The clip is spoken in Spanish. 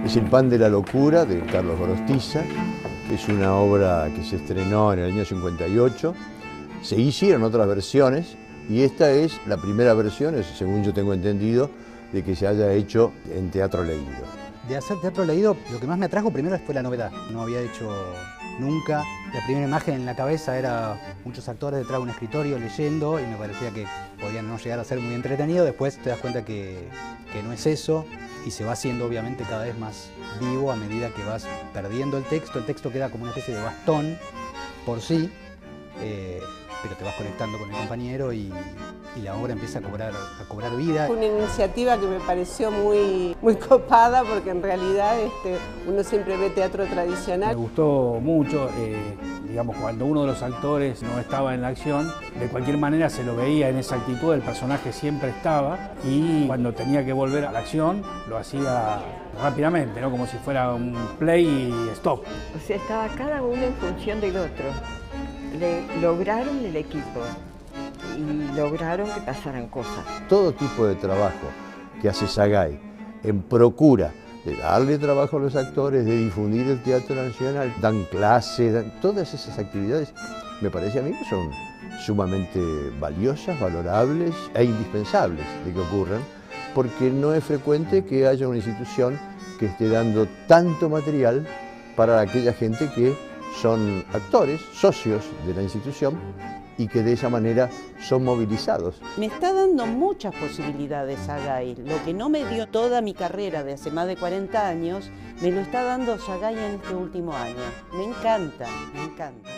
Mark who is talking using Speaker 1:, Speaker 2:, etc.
Speaker 1: Es El pan de la locura, de Carlos Gorostiza. Es una obra que se estrenó en el año 58. Se hicieron otras versiones y esta es la primera versión, según yo tengo entendido, de que se haya hecho en teatro leído.
Speaker 2: De hacer teatro leído, lo que más me atrajo primero fue la novedad. No había hecho nunca. La primera imagen en la cabeza era muchos actores detrás de un escritorio leyendo y me parecía que podían no llegar a ser muy entretenido. Después te das cuenta que no es eso y se va haciendo obviamente cada vez más vivo a medida que vas perdiendo el texto. El texto queda como una especie de bastón por sí, pero te vas conectando con el compañero y la obra empieza a cobrar vida.
Speaker 3: Fue una iniciativa que me pareció muy copada porque en realidad uno siempre ve teatro tradicional.
Speaker 4: Me gustó mucho, digamos, cuando uno de los actores no estaba en la acción, de cualquier manera se lo veía en esa actitud, el personaje siempre estaba y cuando tenía que volver a la acción lo hacía rápidamente, ¿no? Como si fuera un play y stop.
Speaker 5: O sea, estaba cada uno en función del otro. Lograron el equipo y lograron que pasaran cosas.
Speaker 1: Todo tipo de trabajo que hace Sagay en procura de darle trabajo a los actores, de difundir el teatro nacional, dan clases, todas esas actividades, me parece a mí que son sumamente valiosas, valorables e indispensables de que ocurran, porque no es frecuente que haya una institución que esté dando tanto material para aquella gente que son actores, socios de la institución y que de esa manera son movilizados.
Speaker 6: Me está dando muchas posibilidades Sagay. Lo que no me dio toda mi carrera de hace más de 40 años, me lo está dando Sagay en este último año. Me encanta, me encanta.